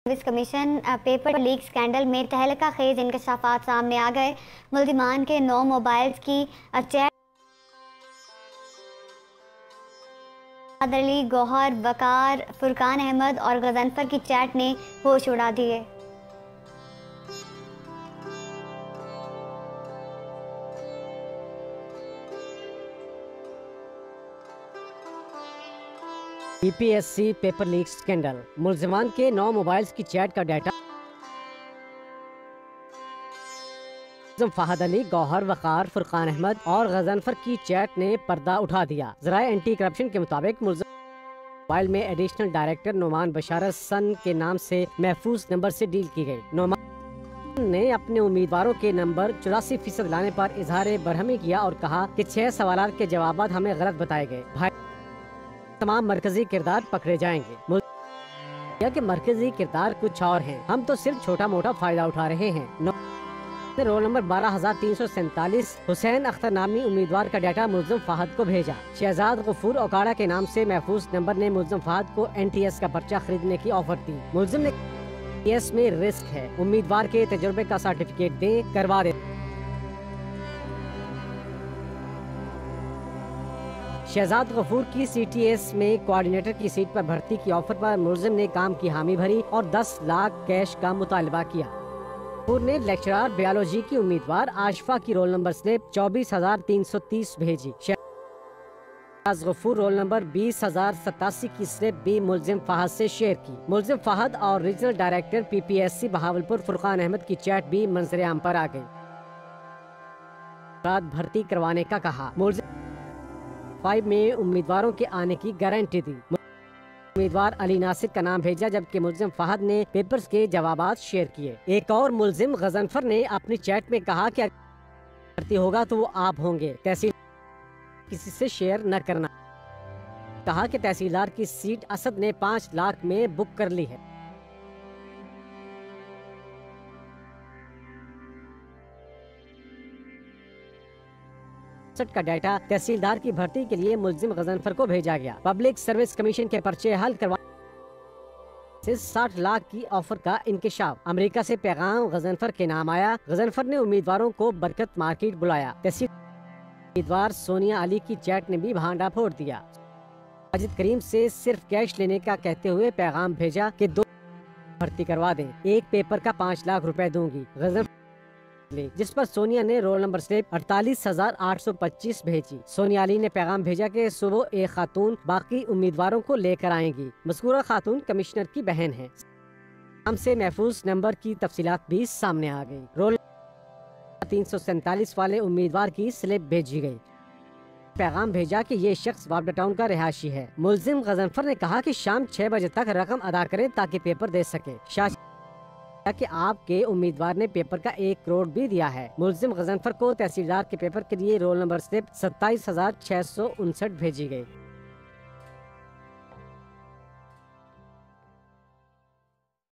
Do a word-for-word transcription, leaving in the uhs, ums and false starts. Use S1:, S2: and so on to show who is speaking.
S1: Service commission paper leak scandal میں تہلکہ خیز انکشافات سامنے آ گئے۔ ملزمان کے نو موبائلز کی چیٹ علی گوہر وقار فرقان احمد اور غضنفر کی چیٹ نے ہوش اڑا دیے۔
S2: P P S C paper leak scandal, ملزمان کے نو موبائلز کی چیٹ کا ڈیٹا فہد علی، گوہر وقار فرقان احمد اور غضنفر کی چیٹ نے پردہ اٹھا دیا۔ ذرائع اینٹی کرپشن کے مطابق ملزم موبائل میں ایڈیشنل ڈائریکٹر نعمان بشارت سن کے نام سے محفوظ نمبر سے ڈیل کی گئی۔ نعمان نے اپنے امیدواروں کے نمبر چوراسی فیصد لانے پر اظہار برہمی کیا اور کہا کہ چھ سوالات کے جوابات ہمیں غلط بتائے گئے۔ بھائی تمام مرکزی کردار پکڑے جائیں گے۔ یا کہ مرکزی کردار کچھ اور ہیں، ہم تو صرف چھوٹا موٹا فائدہ اٹھا رہے ہیں۔ رول نمبر بارہ ہزار تین سو سینتالیس حسین اختر نامی امیدوار کا ڈیٹا ملزم فہد کو بھیجا۔ شہزاد غفور اوکاڑا کے نام سے محفوظ نمبر نے ملزم فہد کو این ٹی ایس کا پرچہ خریدنے کی آفر دی۔ ملزم نے این ٹی ایس میں رسک ہے، امیدوار کے تجربے کا سرٹیفکیٹ دیں، کروا دیں۔ شہزاد غفور کی سی ٹی ایس میں کوآرڈینیٹر کی سیٹ پر بھرتی کی آفر پر ملزم نے کام کی حامی بھری اور دس لاکھ کیش کا مطالبہ کیا۔ غفور نے لیکچرار بیالوجی کی امیدوار آشفا کی رول نمبر سلپ چوبیس ہزار تین سو تیس بھیجی۔ شہزاد غفور رول نمبر بیس ہزار ستاسی کی سلپ بھی ملزم فہد سے شیئر کی۔ ملزم فہد اور regional director P P S C Bahawalpur Furqan Ahmed کی چیٹ بھی منظر عام پر آ گئی۔ بھرتی کروانے کا کہا، ملزم فائیو میں امیدواروں کے آنے کی گارنٹی دی۔ امیدوار علی ناصر کا نام بھیجا جبکہ ملزم فہد نے پیپرز کے جوابات شیئر کیے۔ ایک اور ملزم غضنفر نے اپنی چیٹ میں کہا کہ اگر بھرتی ہوگا تو وہ آپ ہوں گے، تحصیل کسی سے شیئر نہ کرنا۔ کہا کہ تحصیلدار کی سیٹ اسد نے پانچ لاکھ میں بک کر لی ہے۔ کا ڈیٹا تحصیلدار کی بھرتی کے لیے ملزم غضنفر کو بھیجا گیا۔ پبلک سروس کمیشن کے پرچے حل کروانے سے ساٹھ لاکھ کی آفر کا انکشاف۔ امریکہ سے پیغام غضنفر کے نام آیا۔ غضنفر نے امیدواروں کو برکت مارکیٹ بلایا۔ تحصیل امیدوار سونیا علی کی چیٹ نے بھی بھانڈا پھوڑ دیا۔ ماجد کریم سے صرف کیش لینے کا کہتے ہوئے پیغام بھیجا کہ دو بھرتی کروا دیں، ایک پیپر کا پانچ لاکھ روپے دوں گی۔ غضنفر جس پر سونیا نے رول نمبر سلپ اڑتالیس ہزار آٹھ سو پچیس بھیجی۔ سونیا علی نے پیغام بھیجا کہ صبح ایک خاتون باقی امیدواروں کو لے کر آئیں گی۔ مذکورہ خاتون کمشنر کی بہن ہے۔ ہم سے محفوظ نمبر کی تفصیلات بھی سامنے آ گئی۔ رول تین سو سینتالیس والے امیدوار کی سلپ بھیجی گئی۔ پیغام بھیجا کہ یہ شخص وابڈا ٹاؤن کا رہائشی ہے۔ ملزم غضنفر نے کہا کہ شام چھ بجے تک رقم ادا کریں تاکہ پیپر دے سکے۔ کہ آپ کے امیدوار نے پیپر کا ایک کروڑ بھی دیا ہے۔ ملزم غضنفر کو تحصیلدار کے پیپر کے لیے رول نمبر سلپ ستائیس ہزار چھ سو انسٹھ بھیجی گئی۔